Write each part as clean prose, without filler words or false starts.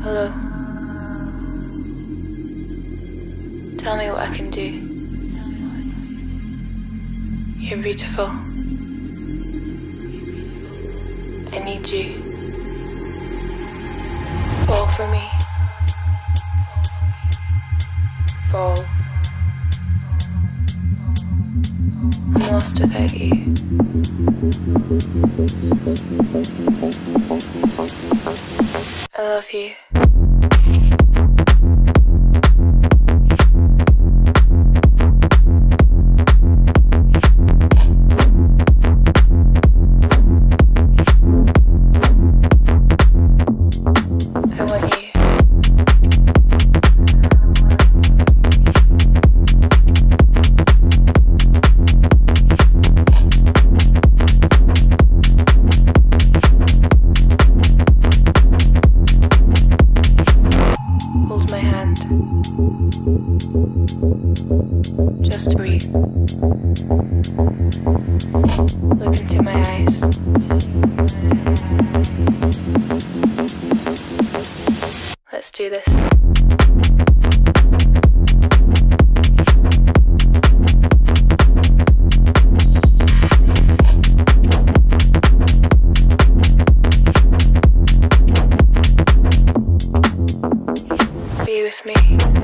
Hello. Tell me what I can do. You're beautiful. I need you. Fall for me. Fall. I'm lost without you. I love you. I want you. Hold my hand. Just breathe. Look into my eyes. Let's do this. Be with me.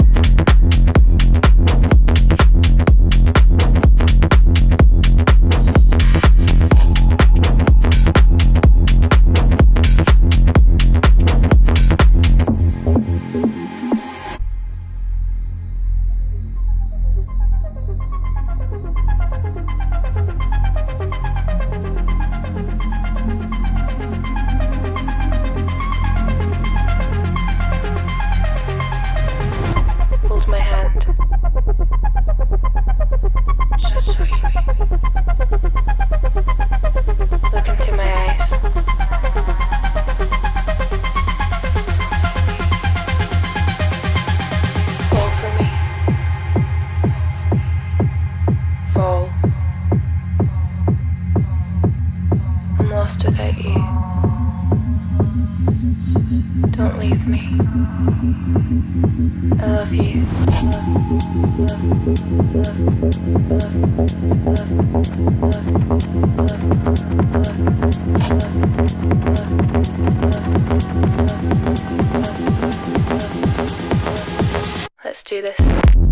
Hold my hand. Look into my eyes. Fall for me. Fall. I'm lost without you. Don't leave me. I love you. Let's do this.